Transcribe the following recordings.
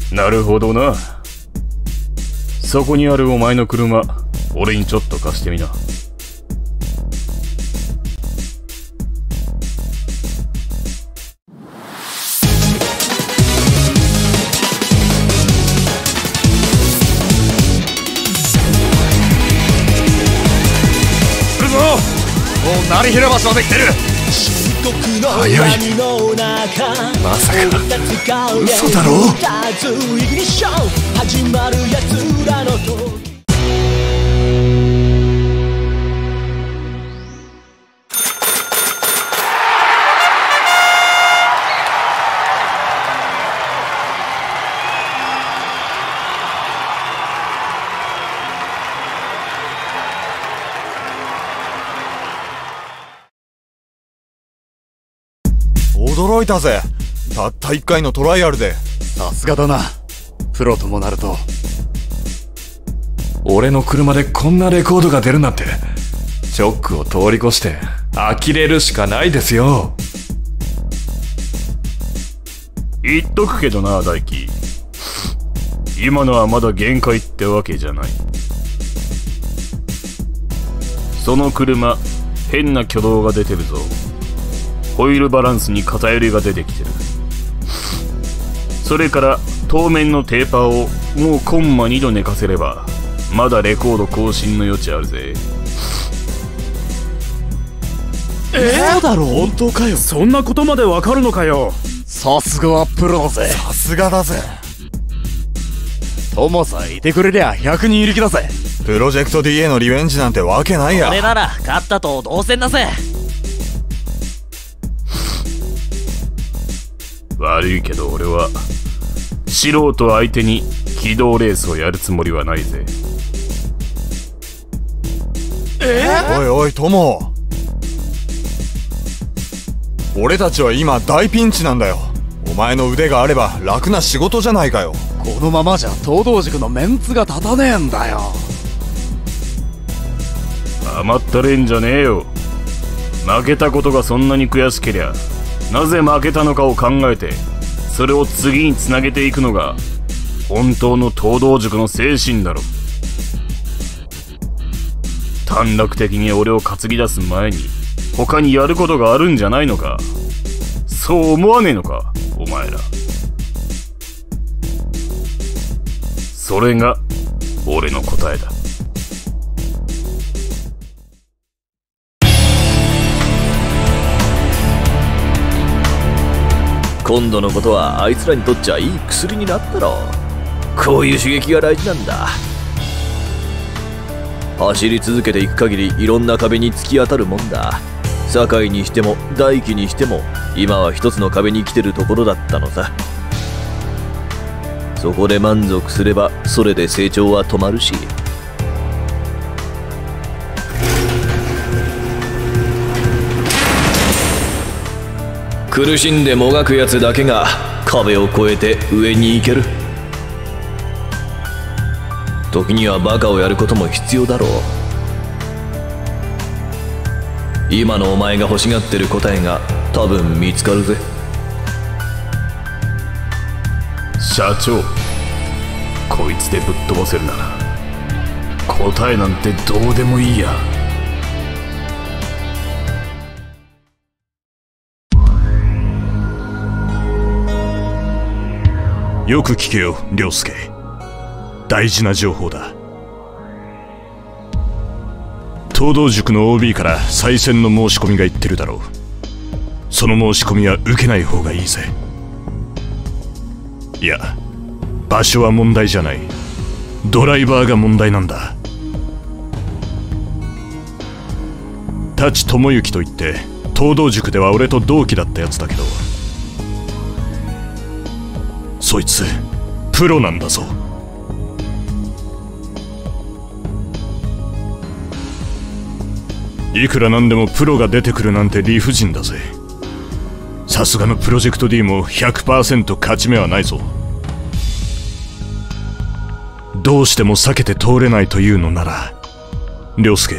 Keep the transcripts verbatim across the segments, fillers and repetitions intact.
なるほどな。そこにあるお前の車、俺にちょっと貸してみな。 もう成平橋まで来てる。早い。まさか嘘だろ。 驚いたぜ。たったいっかいのトライアルで。 さすがだな。プロともなると。俺の車でこんなレコードが出るなんて、ショックを通り越して呆れるしかないですよ。 言っとくけどな、大輝。今のはまだ限界ってわけじゃない。その車、変な挙動が出てるぞ。ホイールバランスに偏りが出てきてる。それから当面のテーパーをもうコンマにど寝かせればまだレコード更新の余地あるぜ。 えー、そうだろう。 本当かよ。 そんなことまでわかるのかよ。 さすがはプロだぜ。 さすがだぜ。 トモさんいてくれりゃひゃくにんいる気だぜ。 プロジェクト ディーエー のリベンジなんてわけないや。 これなら勝ったと同然だぜ。 悪いけど俺は素人相手に軌道レースをやるつもりはないぜ。 えー、おいおいトモ、俺たちは今大ピンチなんだよ。お前の腕があれば楽な仕事じゃないかよ。 このままじゃ東道塾のメンツが立たねえんだよ。 甘ったれんじゃねえよ。負けたことがそんなに悔しけりゃなぜ負けたのかを考えてそれを次につなげていくのが本当の東道塾の精神だろ。短絡的に俺を担ぎ出す前に他にやることがあるんじゃないのか。そう思わねえのかお前ら。それが俺の答えだ。 今度のことはあいつらにとっちゃいい薬になったろ。こういう刺激が大事なんだ。走り続けていく限りいろんな壁に突き当たるもんだ。堺にしても大輝にしても今は一つの壁に来てるところだったのさ。そこで満足すればそれで成長は止まるし。苦しんでもがくやつだけが壁を越えて上に行ける。時にはバカをやることも必要だろう。今のお前が欲しがってる答えが多分見つかるぜ。 社長、こいつでぶっ飛ばせるなら答えなんてどうでもいいや。 よく聞けよ、涼介。大事な情報だ。東道塾の オービー から再選の申し込みが言ってるだろう。その申し込みは受けない方がいいぜ。いや、場所は問題じゃない。ドライバーが問題なんだ。舘智之といって東道塾では俺と同期だったやつだけど、そいつプロなんだぞ。いくらなんでもプロが出てくるなんて理不尽だぜ。さすがのプロジェクト ディー も ひゃくパーセント 勝ち目はないぞ。どうしても避けて通れないというのなら、涼介、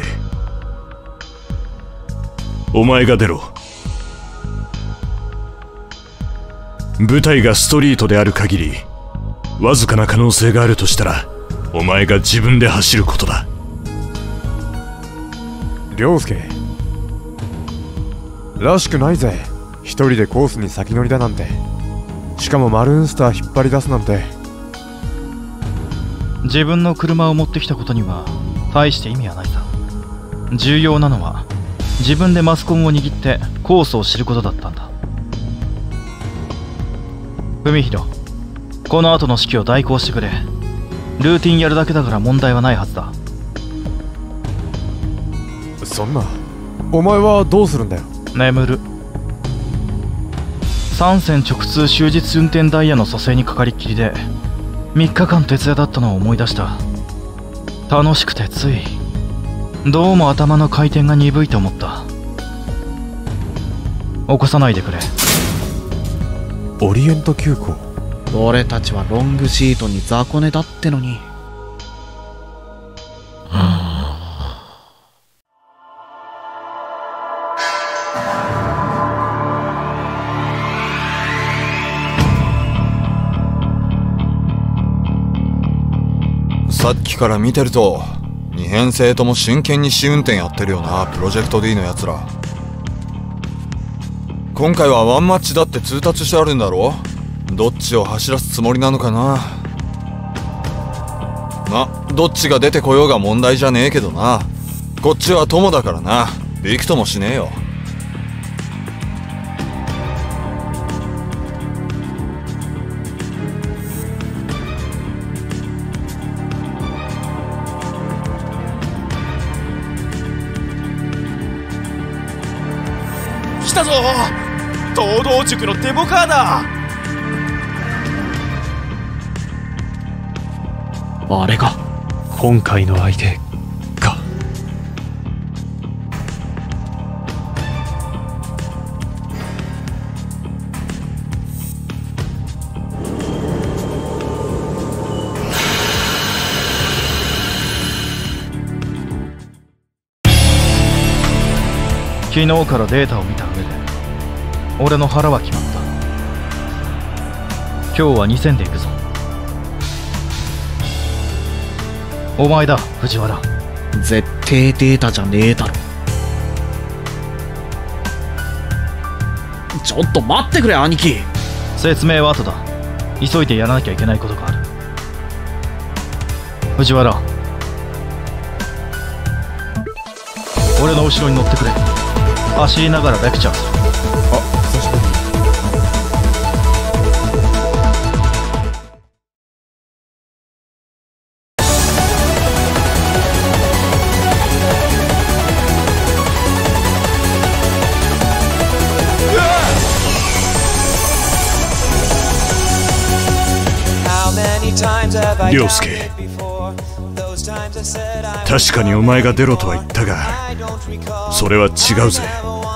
お前が出ろ。舞台がストリートである限りわずかな可能性があるとしたら、お前が自分で走ることだ。 涼介らしくないぜ、一人でコースに先乗りだなんて。しかもマルーンスター引っ張り出すなんて。 自分の車を持ってきたことには大して意味はないさ。重要なのは自分でマスコンを握ってコースを知ることだったんだ。文弘、この後の指揮を代行してくれ。ルーティンやるだけだから問題はないはずだ。 そんな、お前はどうするんだよ。 眠る。三線直通終日運転ダイヤの蘇生にかかりっきりでみっかかん徹夜だったのを思い出した。楽しくてついどうも頭の回転が鈍いと思った。起こさないでくれ。 オリエント急行。 俺たちはロングシートに雑魚寝だってのに。 さっきから見てるとに編成とも真剣に試運転やってるよな、プロジェクト D のやつら。今回はワンマッチだって通達してあるんだろ。どっちを走らすつもりなのかな。ま、どっちが出てこようが問題じゃねえけどな。こっちは友だからな、びくともしねえよ。 来たぞ、東道塾のデモカーだ。 あれが今回の相手か。 昨日からデータを見た上で俺の腹は決まった。今日はにせんでいくぞ。お前だ、藤原。 絶対データじゃねえだろ。ちょっと待ってくれ兄貴。 説明は後だ。急いでやらなきゃいけないことがある。藤原、俺の後ろに乗ってくれ。走りながらレクチャーする。 あ、久しぶり。 涼介、確かにお前が出ろとは言ったが、それは違うぜ。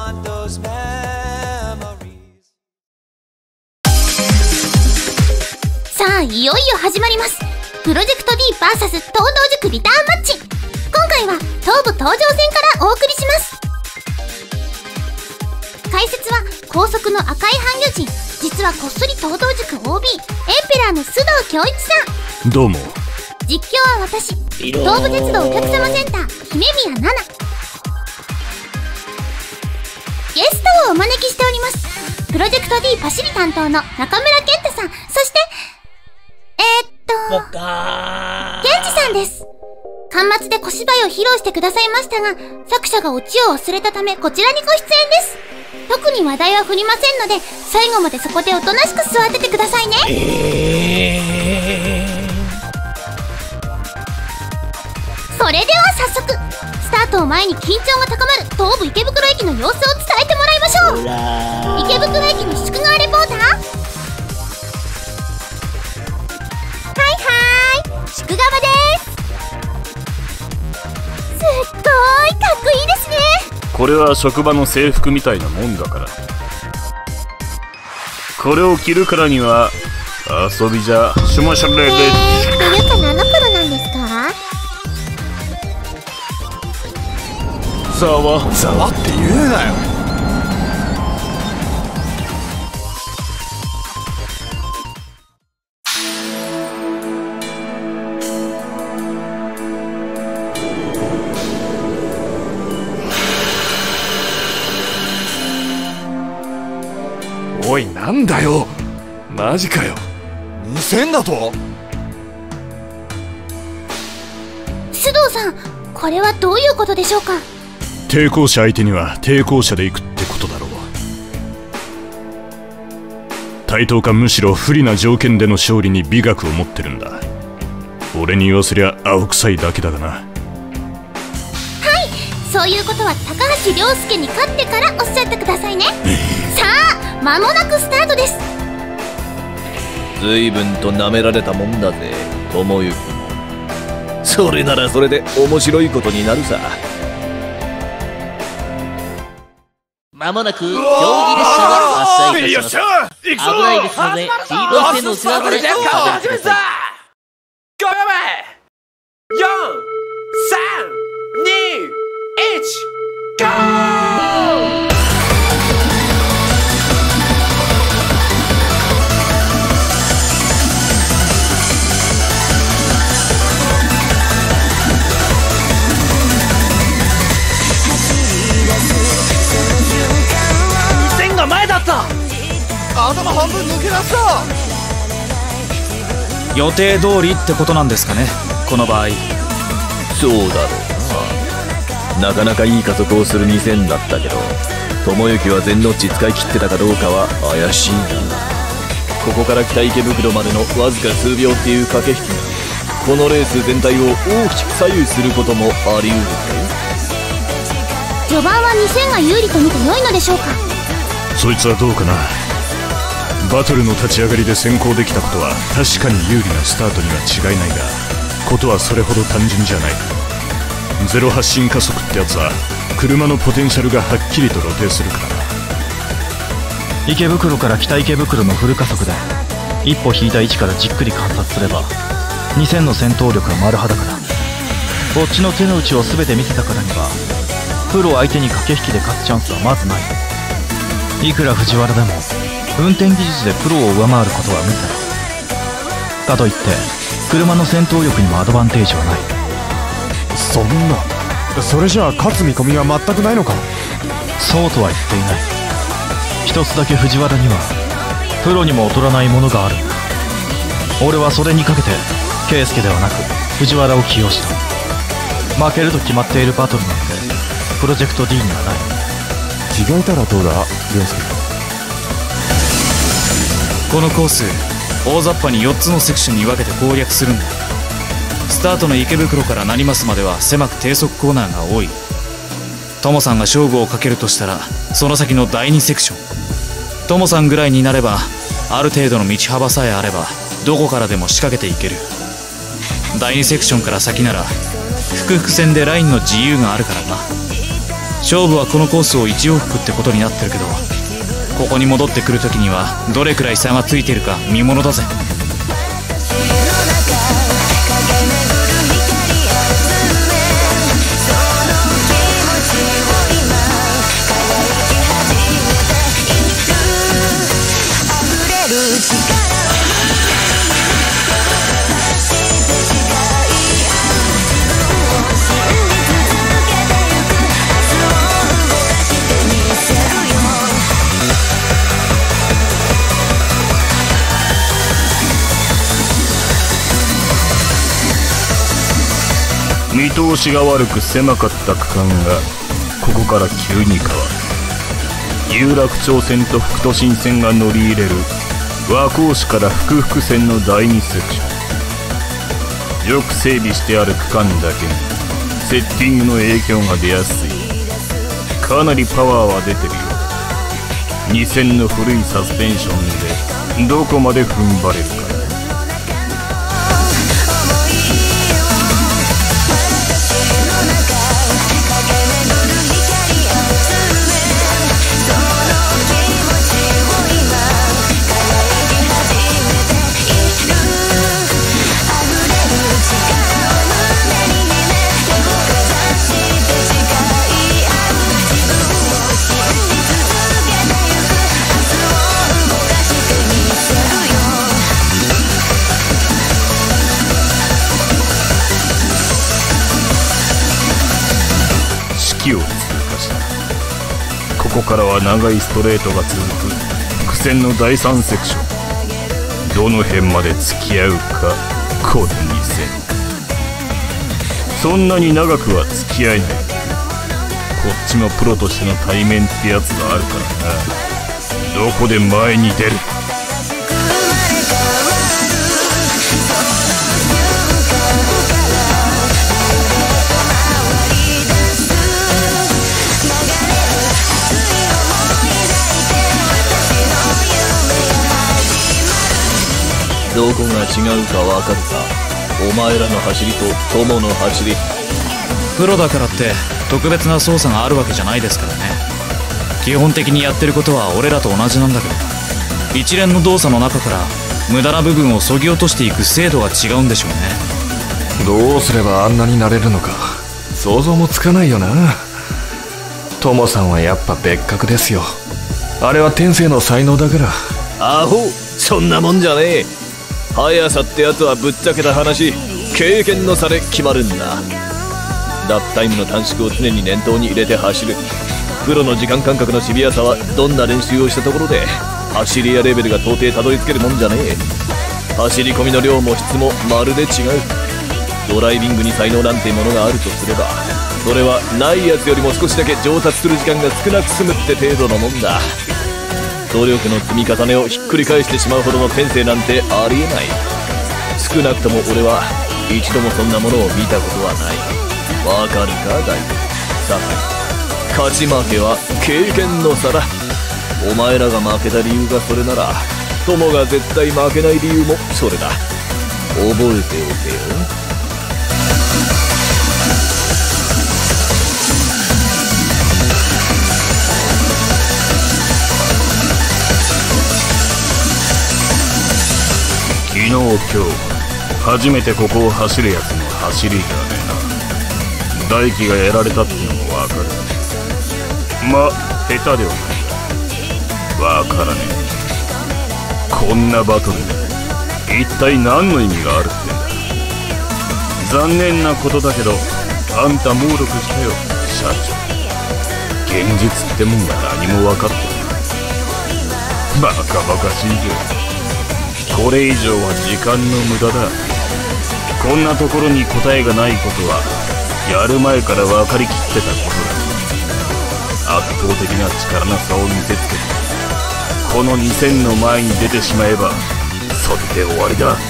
さあ、いよいよ始まります。プロジェクト D ブイエス 東道塾リターンマッチ。今回は東部東上線からお送りします。解説は高速の赤い半魚人、実はこっそり東道塾 オービー エンペラーの須藤恭一さん。どうも。 実況は私、東武鉄道お客様センター姫宮奈々。ゲストをお招きしております。プロジェクト D パシリ担当の中村健太さん、そしてえー、っと健二さんです。巻末で小芝居を披露してくださいましたが、作者がオチを忘れたためこちらにご出演です。特に話題は振りませんので、最後までそこでおとなしく座っててくださいね。えー、それでは早速、スタートを前に緊張が高まる東武池袋駅の様子を伝えてもらいましょう。池袋駅の宿川レポーター。はいはーい、宿川です。すっごーいかっこいいですね。 これは職場の制服みたいなもんだから。これを着るからには遊びじゃしましょれで。 えー、っていうか何の頃なんですか？ ざわざわって言うなよ。 おい、なんだよ、マジかよ。 にせんだと？ 須藤さん、これはどういうことでしょうか？ 抵抗者相手には抵抗者で行くってことだろう。対等かむしろ不利な条件での勝利に美学を持ってるんだ。俺に言わせりゃ青臭いだけだがな。はい、 そういうことは高橋涼介に勝ってからおっしゃってくださいね。さあ、間もなくスタートです。 随分と舐められたもんだぜ、智之も。それならそれで面白いことになるさ。 まもなく競技列車が発車いたします。危ないですので、黄色い線の内側までお下がりください。 ごびょうめい、よん、さん、に、いち、ゴー！ にせんが前だった。 頭半分抜け出した。 予定通りってことなんですかね、この場合。 そうだろうな。なかなかいい加速をするにせんだったけど、智之は全ノッチ使い切ってたかどうかは怪しいな。ここから北池袋までのわずか数秒っていう駆け引きがこのレース全体を大きく左右することもありうるぜ。 序盤はにせんが有利と見て良いのでしょうか？ そいつはどうかな。バトルの立ち上がりで先行できたことは確かに有利なスタートには違いないが、ことはそれほど単純じゃない。ゼロ発進加速ってやつは車のポテンシャルがはっきりと露呈するからな。 池袋から北池袋のフル加速で一歩引いた位置からじっくり観察すればにせんの戦闘力は丸裸だ。こっちの手の内を全て見せたからにはプロ相手に駆け引きで勝つチャンスはまずない。いくら藤原でも運転技術でプロを上回ることは無理だ。かといって車の戦闘力にもアドバンテージはない。 そんな、それじゃあ勝つ見込みは全くないのか？ そうとは言っていない。一つだけ藤原にはプロにも劣らないものがある。俺はそれにかけて圭介ではなく藤原を起用した。負けると決まっているバトルなんてプロジェクト D にはない。 着替えたらどうだ、涼介。 このコース大雑把によっつのセクションに分けて攻略するんだ。スタートの池袋から成増までは狭く低速コーナーが多い。トモさんが勝負をかけるとしたらその先のだいにセクション。トモさんぐらいになればある程度の道幅さえあればどこからでも仕掛けていける。だいにセクションから先なら複々線でラインの自由があるからな。勝負はこのコースをいち往復ってことになってるけど、ここに戻ってくる時にはどれくらい差がついてるか見ものだぜ。 見通しが悪く狭かった区間がここから急に変わる。有楽町線と副都心線が乗り入れる和光市から福々線のだいにセクション。よく整備してある区間だけにセッティングの影響が出やすい。かなりパワーは出てるよ。にせんの古いサスペンションでどこまで踏ん張れるか。を通過した。ここからは長いストレートが続く伏線のだいさんセクション、どの辺まで付き合うか。このに戦そんなに長くは付き合えない。こっちもプロとしての対面ってやつがあるからな。どこで前に出る。 どこが違うかわかるか。お前らの走りと友の走り。 プロだからって特別な操作があるわけじゃないですからね。基本的にやってることは俺らと同じなんだけど、一連の動作の中から無駄な部分を削ぎ落としていく精度が違うんでしょうね。 どうすればあんなになれるのか想像もつかないよな。トモさんはやっぱ別格ですよ。あれは天性の才能だから。 アホ、そんなもんじゃねえ。速さってやつはぶっちゃけた話、経験の差で決まるんだ。ラップタイムの短縮を常に念頭に入れて走る。プロの時間感覚のシビアさはどんな練習をしたところで走り屋レベルが到底たどり着けるもんじゃねえ。走り込みの量も質もまるで違う。ドライビングに才能なんてものがあるとすれば、それはないやつよりも少しだけ上達する時間が少なく済むって程度のもんだ。努力の積み重ねをひっくり返してしまうほどの天性なんてありえない。少なくとも俺は一度もそんなものを見たことはない。わかるか大悟。さあ、勝ち負けは経験の差だ。お前らが負けた理由がそれなら、友が絶対負けない理由もそれだ。覚えておけよ。 昨日今日初めてここを走るやつの走りじゃねえな。大輝がやられたってのもわかる。まあ下手ではないがわからねえ。こんなバトルで一体何の意味があるってんだ。残念なことだけどあんた猛毒したよ社長。現実ってもんが何も分かってない。バカバカしいじゃん。これ以上は時間の無駄だ。こんなところに答えがないことはやる前から分かりきってたことだ。圧倒的な力の差を見せつけてこのに戦の前に出てしまえばそれで終わりだ。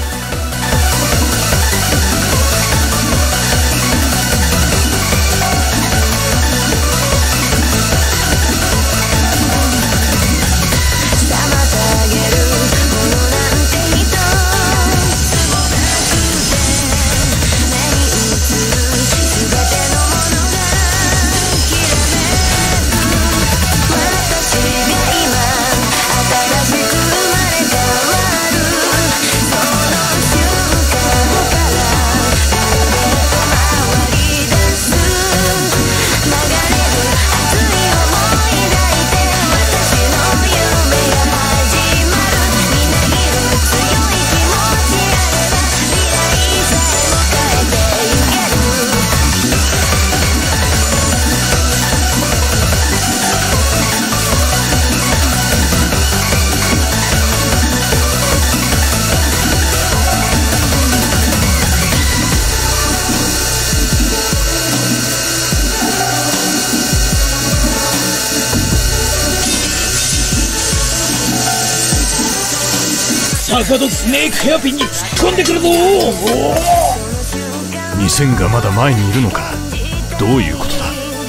坂戸スネークヘアピンに突っ込んでくるぞ。 に戦がまだ前にいるのか。どういうことだ。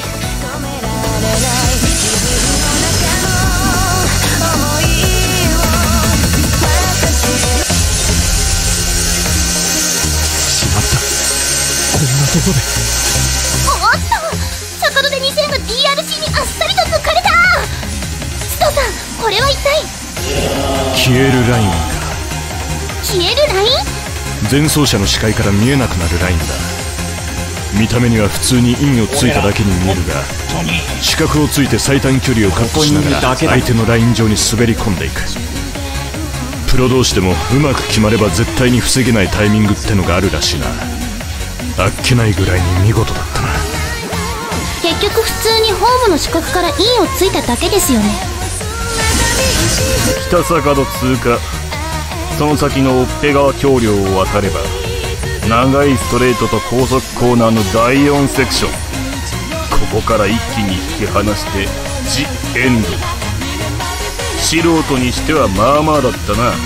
しまった、こんなとこで。 おっと、坂戸でに戦が ディーアールシー にあっさりと抜かれた。ストさん、これは一体。 消えるラインか。 消えるライン？ 前走者の視界から見えなくなるラインだ。見た目には普通に印をついただけに見えるが、視覚をついて最短距離をカットしながら相手のライン上に滑り込んでいく。プロ同士でもうまく決まれば絶対に防げないタイミングってのがあるらしいな。あっけないぐらいに見事だったな。 結局普通にホームの視覚から印をついただけですよね。 北坂戸通過、その先の追っ手川橋梁を渡れば長いストレートと高速コーナーのだいよんセクション。ここから一気に引き離してジ・エンド。素人にしてはまあまあだったな。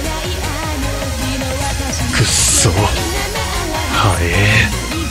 くっそはえ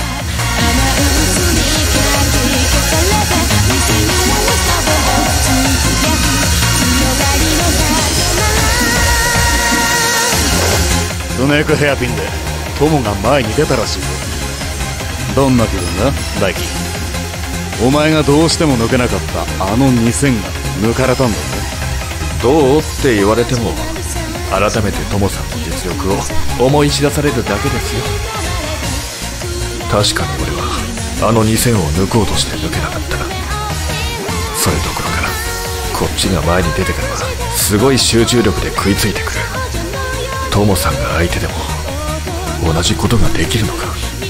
スネークヘアピンで友が前に出たらしいぞ。どんな気分だ大輝。お前がどうしても抜けなかったあのにせんが抜かれたんだぜ。 どうって言われても改めて友さんの実力を思い知らされるだけですよ。確かに俺はあのにせんを抜こうとして抜けなかった。それどころかこっちが前に出てからはすごい集中力で食いついてくる。友さんが相手でも同じことができるのか。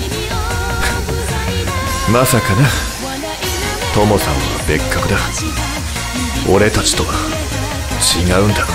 まさかな。友さんは別格だ。俺たちとは違うんだ。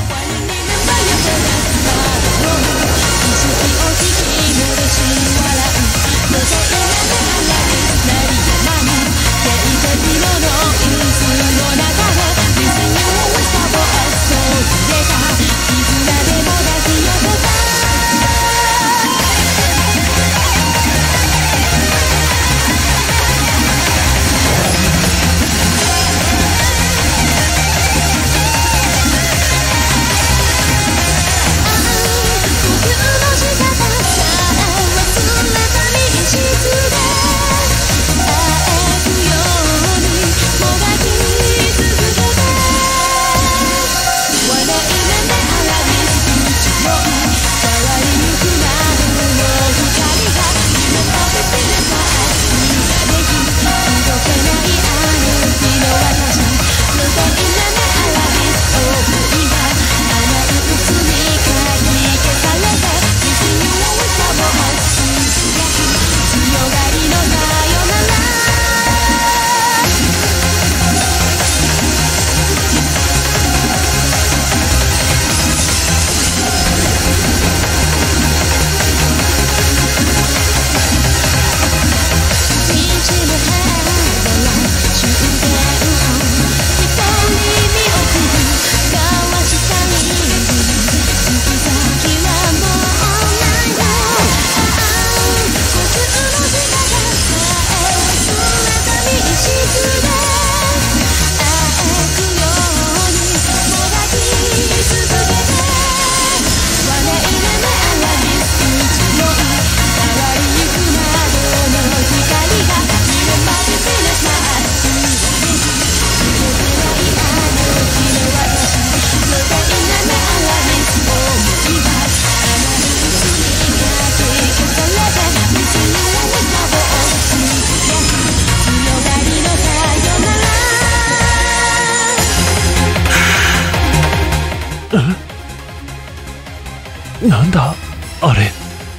なんだあれ。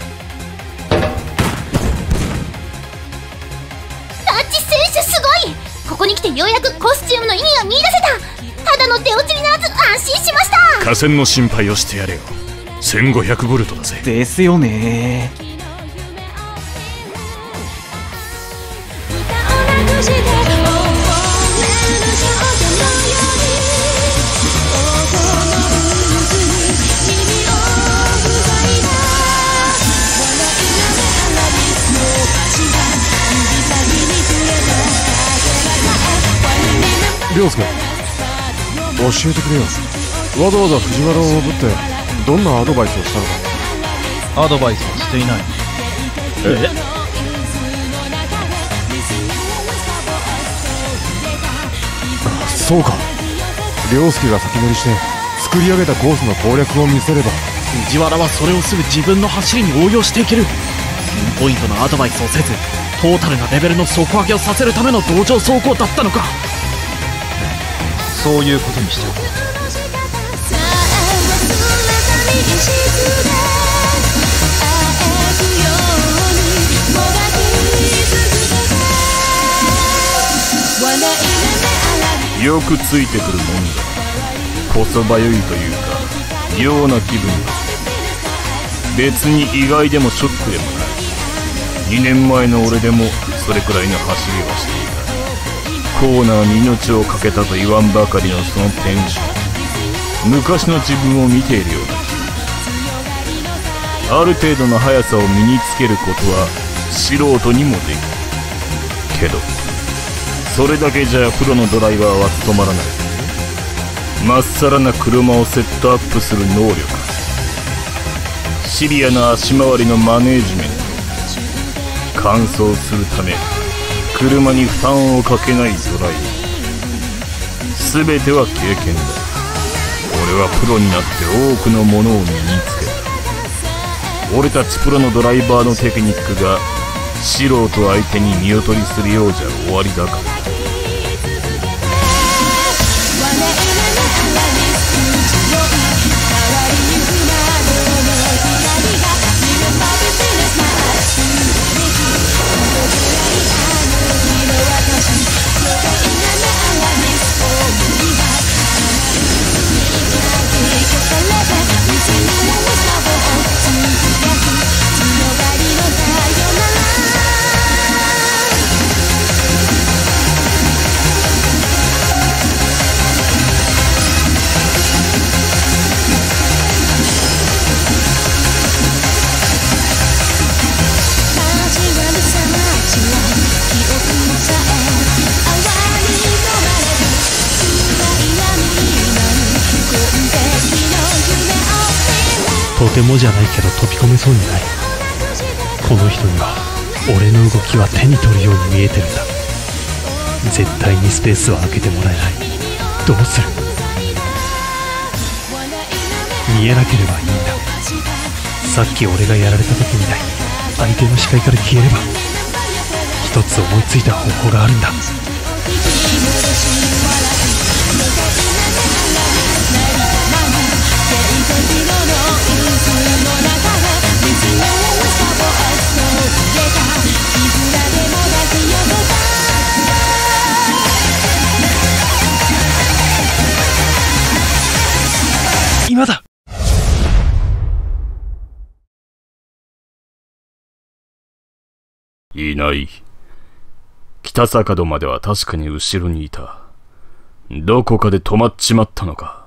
タッチ選手すごい。ここに来てようやくコスチュームの意味が見出せた。ただの手落ちにならず安心しました。 河川の心配をしてやれよ。せんごひゃくボルトだぜ。 ですよね。 涼介、教えてくれよ。わざわざ藤原をおぶってどんなアドバイスをしたのか。 アドバイスはしていない。えあ、そうか。涼介が先乗りして作り上げたコースの攻略を見せれば藤原はそれをすぐ自分の走りに応用していける。ピンポイントのアドバイスをせずトータルなレベルの底上げをさせるための同情走行だったのか。 そういうことにしておこう。 よくついてくるもんだ。 こそばゆいというか妙な気分だ。別に意外でもショックでもない。にねんまえの俺でもそれくらいの走りはしていた。コーナーに命を懸けたと言わんばかりのそのテンション、昔の自分を見ているような気。ある程度の速さを身につけることは素人にもできるけど、それだけじゃプロのドライバーは務まらない。まっさらな車をセットアップする能力、シビアな足回りのマネージメント、完走するため車に負担をかけないドライブ、全ては経験だ。俺はプロになって多くのものを身につけた。俺たちプロのドライバーのテクニックが素人相手に見劣りするようじゃ終わりだから。 とてもじゃないけど飛び込めそうにない。この人には俺の動きは手に取るように見えてるんだ。絶対にスペースは空けてもらえない。どうする？見えなければいいんだ。さっき俺がやられた時みたいに相手の視界から消えれば、一つ思いついた方法があるんだ。今だ。 いない。北坂戸までは確かに後ろにいた。どこかで止まっちまったのか。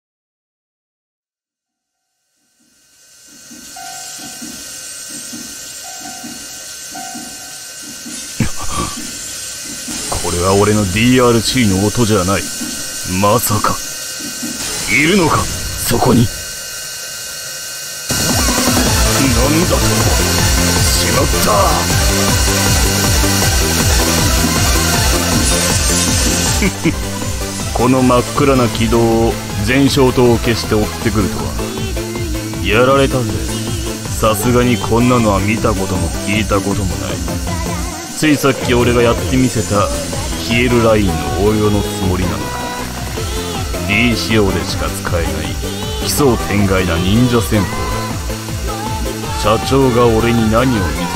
これは俺の ディーアールシー の音じゃない。まさかいるのかそこに。なんだと。しまった。この真っ暗な軌道を全消灯を消して追ってくるとは。やられたぜ。さすがにこんなのは見たことも聞いたこともない。ついさっき俺がやってみせた消えるラインの応用のつもりなのか。D 仕様でしか使えない奇想天外な忍者戦法だ。社長が俺に何を見せ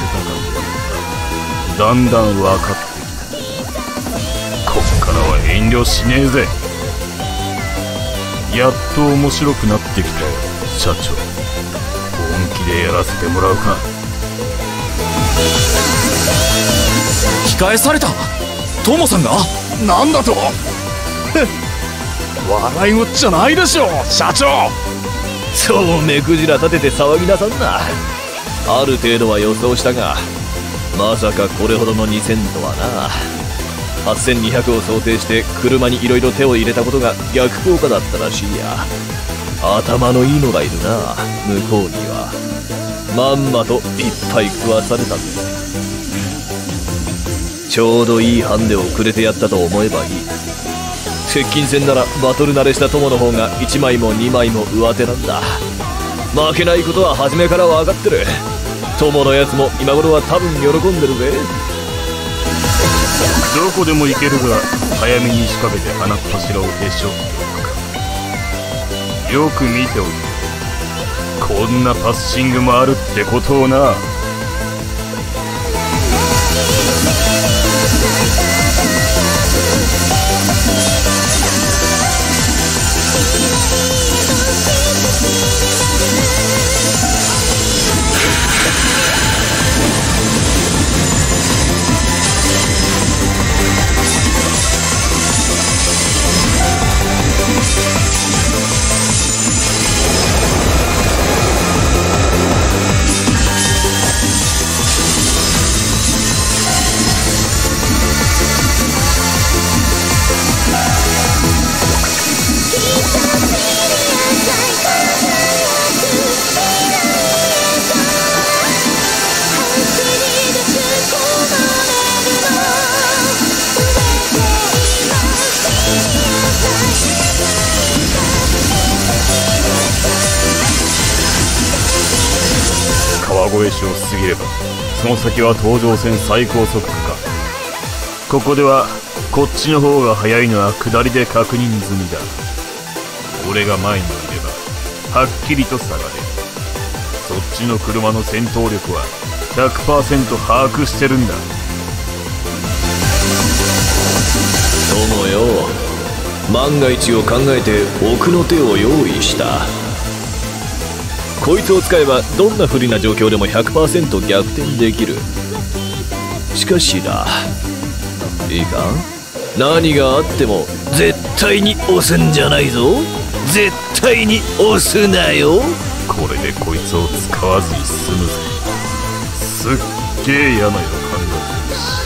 たかだんだん分かってきた。こっからは遠慮しねえぜ。やっと面白くなってきたよ社長。本気でやらせてもらうか。 引き返された。トモさんがなんだと笑いごっちゃないでしょ社長。 そう目くじら立てて騒ぎなさんな。ある程度は予想したが、まさかこれほどのにせんとはな。はっせんにひゃくを想定して車にいろいろ手を入れたことが逆効果だったらしいや。頭のいいのがいるな向こうには。まんまといっぱい食わされたぜ。ちょうどいいハンデをくれてやったと思えばいい。接近戦ならバトル慣れした友の方がいちまいもにまいも上手なんだ。負けないことは初めから分かってる。友のやつも今頃は多分喜んでるぜ。 どこでも行けるが早めに仕掛けて鼻っ柱をへし折っておくか。よく見ておけ。こんなパッシングもあるってことをな。 越しを過ぎればその先は東上線最高速度か。ここではこっちの方が速いのは下りで確認済みだ。俺が前にいればはっきりと差が出る。そっちの車の戦闘力は ひゃくパーセント 把握してるんだ。 友よ、万が一を考えて奥の手を用意した。こいつを使えばどんな不利な状況でも ひゃくパーセント 逆転できる。しかしだ、いいか、何があっても絶対に押すんじゃないぞ。絶対に押すなよ。 これでこいつを使わずに済むぜ。すっげえ嫌な予感がするし。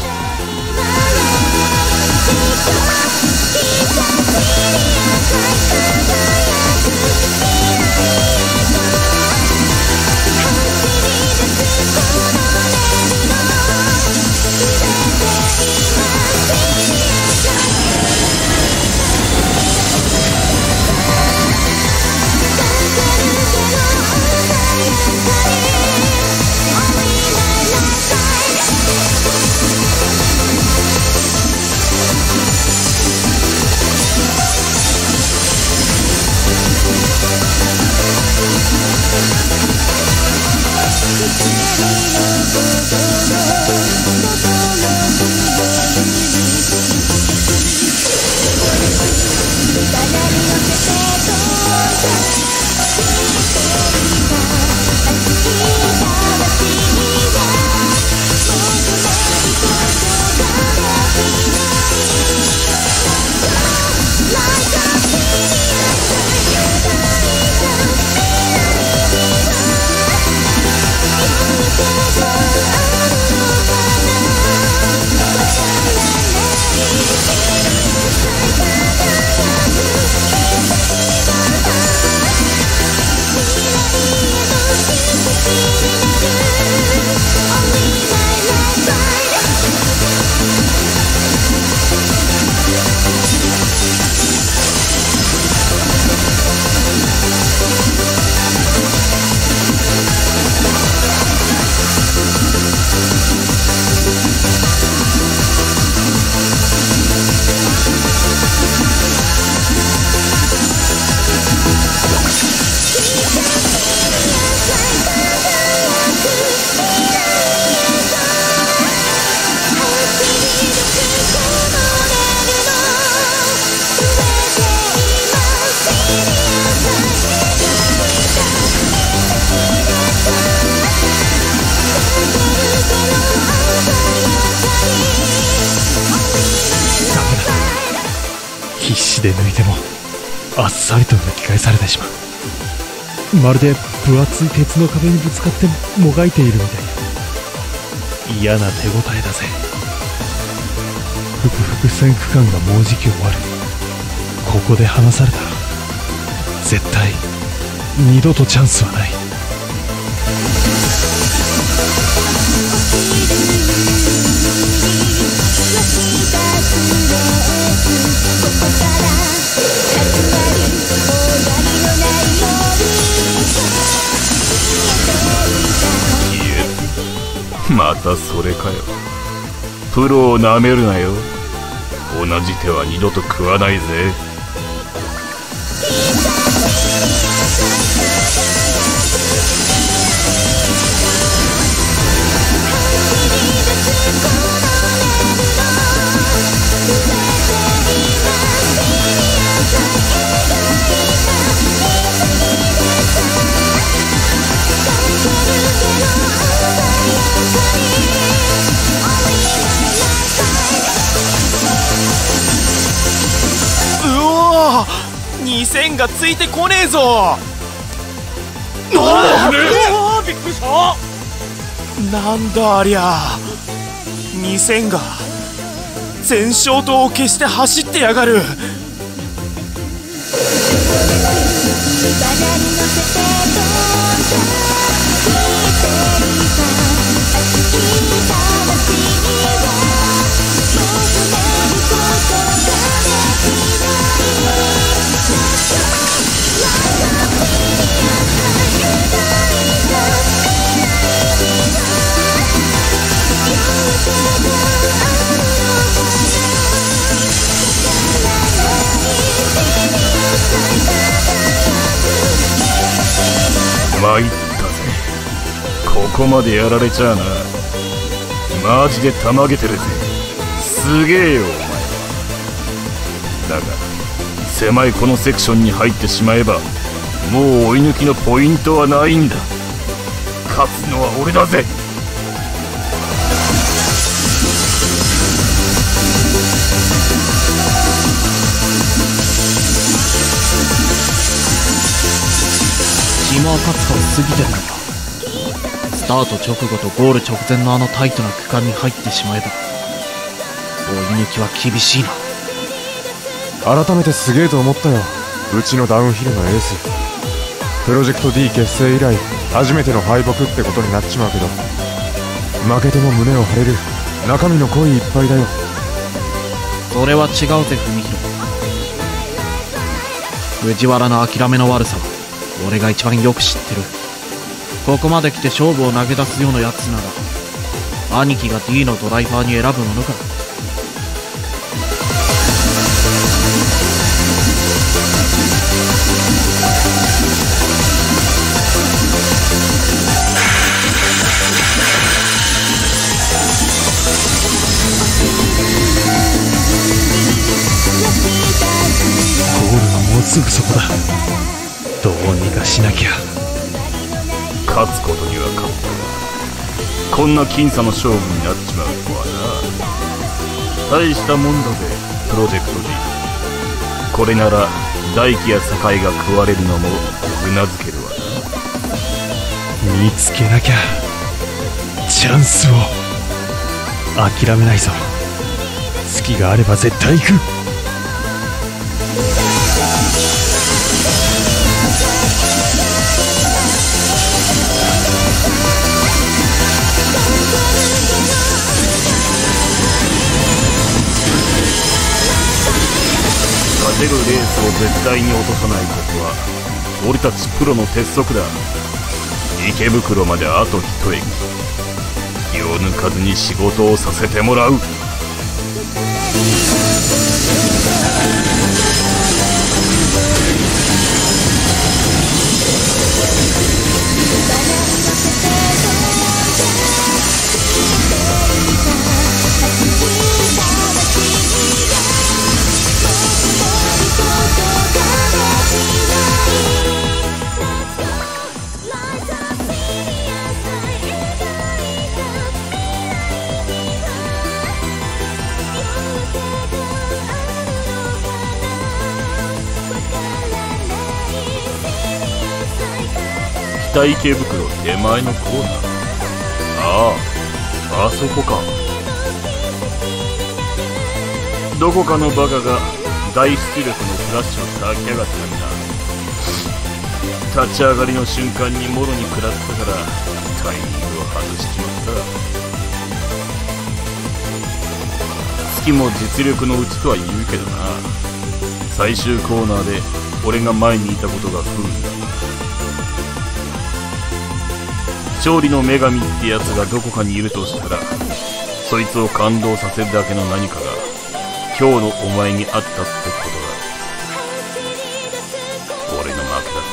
必死で抜いてもあっさりと抜き返されてしまう。まるで分厚い鉄の壁にぶつかってもがいているみたいな嫌な手応えだぜ。ふくふく戦区間がもうじき終わる。ここで離されたら絶対二度とチャンスはない。 またそれかよ。プロをなめるなよ。同じ手は二度と食わないぜ。 にせんがついてこねえぞ。 ああ、びっくりした。 なんだありゃ。にせんが全消灯を消して走ってやがる。 「 参ったぜ。ここまでやられちゃあな。マジでたまげてるぜ。すげえよお前は。だが狭いこのセクションに入ってしまえばもう追い抜きのポイントはないんだ。勝つのは俺だぜ。 島は勝つから過ぎてるのか。スタート直後とゴール直前のあのタイトな区間に入ってしまえば追い抜きは厳しいな。 改めてすげえと思ったよ、うちのダウンヒルのエース。プロジェクト D 結成以来初めての敗北ってことになっちまうけど、負けても胸を張れる中身の濃いいっぱいだよ。 それは違うぜ文弘。藤原の諦めの悪さは俺が一番よく知ってる。ここまで来て勝負を投げ出すようなやつなら兄貴が D のドライバーに選ぶものか。 ゴールはもうすぐそこだ。どうにかしなきゃ。 勝つことには勝ったがこんな僅差の勝負になっちまうとはな。大したもんだぜプロジェクト D。 これなら大輝や酒井が食われるのもうなずけるわな。 見つけなきゃチャンスを。諦めないぞ。隙があれば絶対行く。 勝てるレースを絶対に落とさないことは俺たちプロの鉄則だ。池袋まであと一駅。気を抜かずに仕事をさせてもらう。北池袋手前のコーナー。ああ、あそこか。どこかのバカが大出力のフラッシュを焚きやがったんだ。立ち上がりの瞬間にもろに食らったからタイミングを外しちまった。月も実力のうちとは言うけどな、最終コーナーで俺が前にいたことが不運だ。勝利の女神ってやつがどこかにいるとしたらそいつを感動させるだけの何かが今日のお前にあったってことだ。俺の負けだ。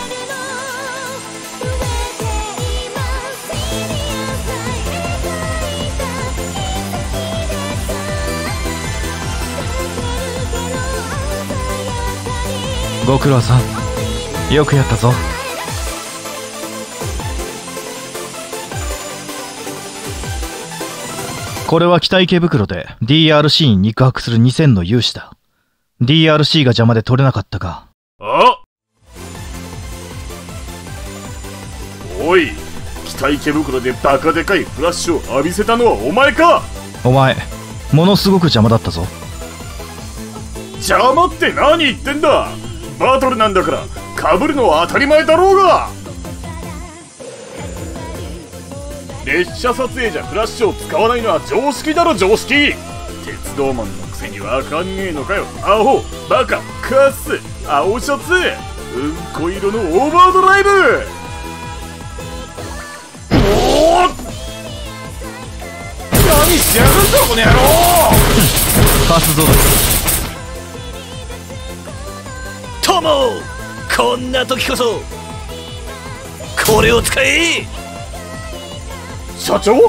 ご苦労さん、よくやったぞ。これは北池袋で ディーアールシー に肉薄するにせんの融資だ。 ディーアールシー が邪魔で取れなかったか。 あおい、北池袋でバカでかいフラッシュを浴びせたのはお前か。 お前ものすごく邪魔だったぞ。 邪魔って何言ってんだ。バトルなんだから被るのは当たり前だろうが。列車撮影じゃフラッシュを使わないのは常識だろ常識。鉄道マンのくせにわかんねえのかよ。アホバカカス青シャツうんこ色のオーバードライブ。おお何しやがんだこの野郎。 勝つぞ友、こんな時こそこれを使え。 社長。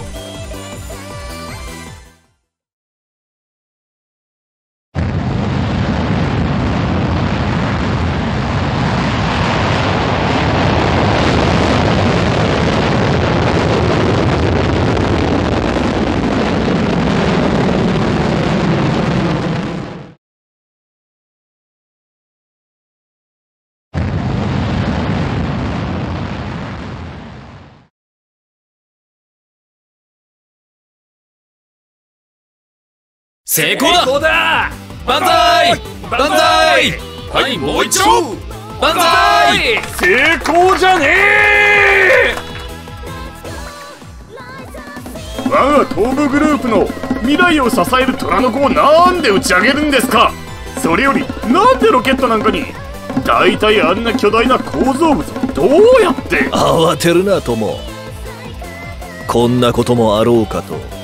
成功だ。 成功だ。 万歳万歳。はい、もう一度万歳。 成功じゃねえ。我が東部グループの未来を支える虎の子をなんで打ち上げるんですか。それよりなんでロケットなんかに。大体あんな巨大な構造物をどうやって。 慌てるな友。こんなこともあろうかと